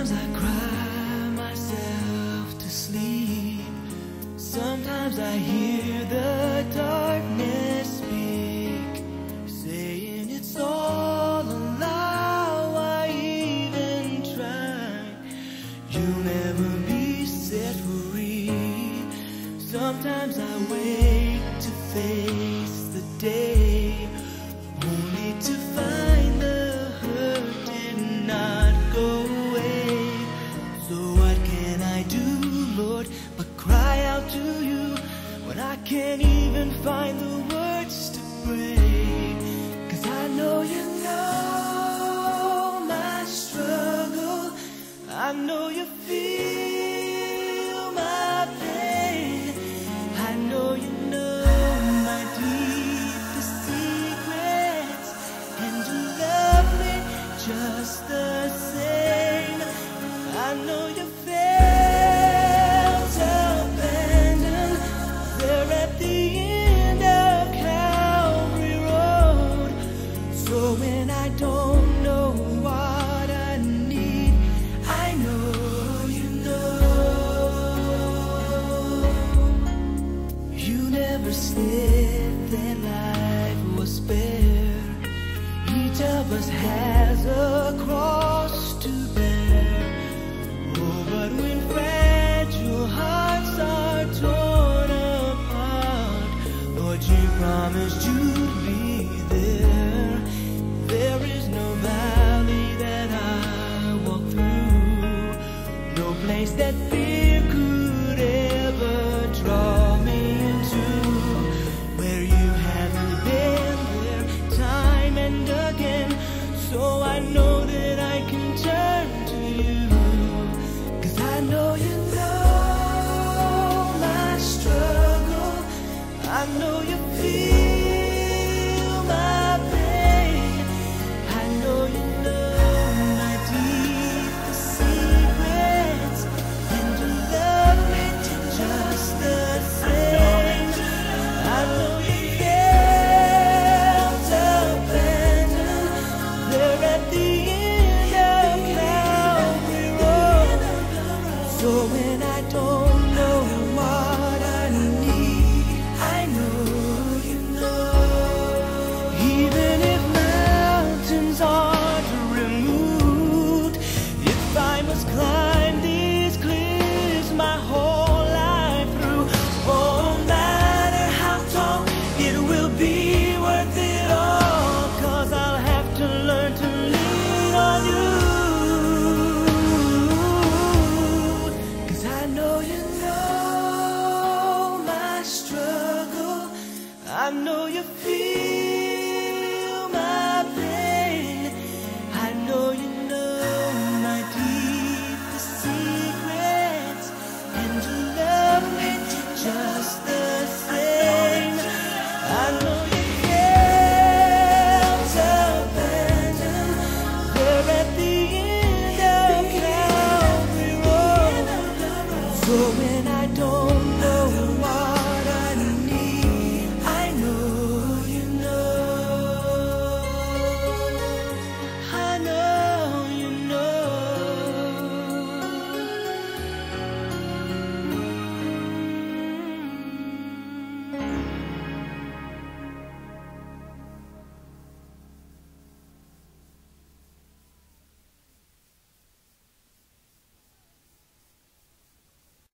Sometimes I cry myself to sleep. Sometimes I hear the darkness speak, saying it's all a lie. Why even try? You'll never be set free. Sometimes I wake to face the day, only to find the hurt did not go away. So what can I do, Lord, but cry out to you when I can't even find the words to pray? 'Cause I know you know my struggle, I know you feel my pain, I know you know my deepest secrets, and you love me just the same. I know you felt abandoned there at the end of Calvary Road. So when I don't know what I need, I know you know. You never said that life was fair. Each of us had